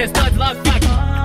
Restante Love Fight.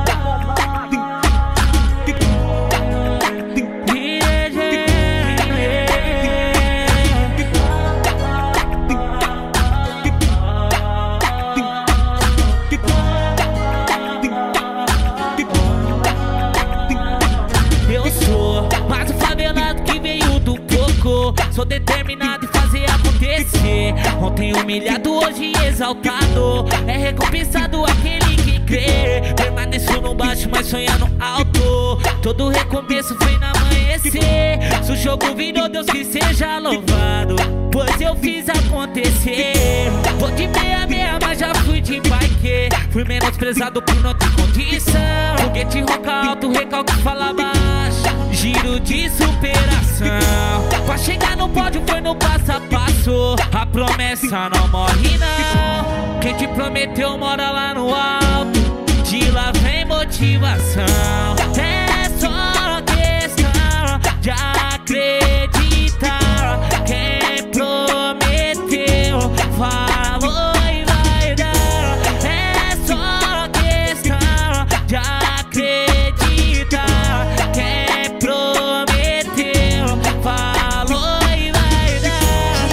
Eu sou mais um favelado que veio do coco. Sou determinado em fazer acontecer. Ontem humilhado, hoje exaltado. É recompensado aquele que crê. Permaneço no baixo, mas sonhando alto. Todo recomeço foi no amanhecer. Se o jogo virou, Deus que seja louvado, pois eu fiz acontecer. Vou de meia, mas já fui de bike. Fui menosprezado por não ter condição. Foguete roca alto, recalque fala baixo. Giro de superação. Pra chegar no pódio foi no passo a passo. A promessa não morre não. Quem te prometeu mora lá no alto. De lá vem motivação. É só questão de acreditar. Quem prometeu falou e vai dar. É só questão de acreditar. Quem prometeu falou e vai dar.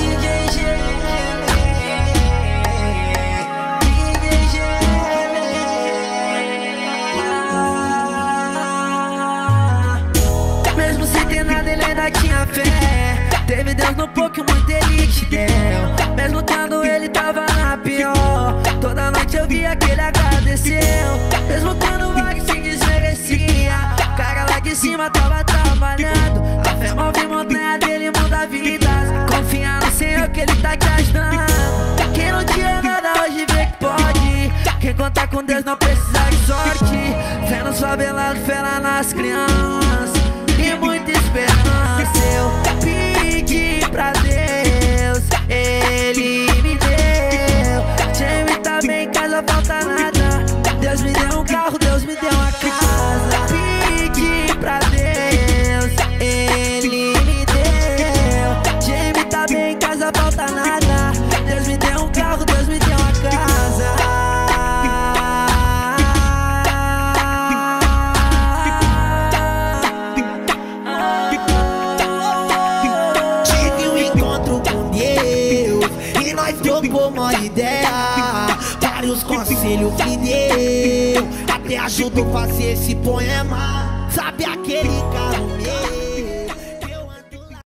Mesmo sem ter nada ele ainda tinha fé. Teve Deus no pouco e muito ele te deu. Mesmo quando ele tava na pior, toda noite eu via que ele agradeceu. Mesmo quando o vague se desmerecia, o cara lá de cima tava trabalhando. A fé move montanha dele, muda vidas. Confia no Senhor que ele tá te ajudando. Quem não tinha nada hoje vê que pode. Quem conta com Deus não precisa de sorte. Fé nos favelados, fé lá nas crianças e muita esperança. Eu pedi pra Deus, Ele me deu. Jamie tá bem em casa, falta nada. Deus me deu um carro, Deus me deu uma casa. Pedi pra Deus, Ele me deu. Jamie tá bem em casa, falta nada. Deus me deu um carro, Deus me deu uma casa. Trocou uma ideia, vários conselhos me deu, até ajudou a fazer esse poema. Sabe aquele cara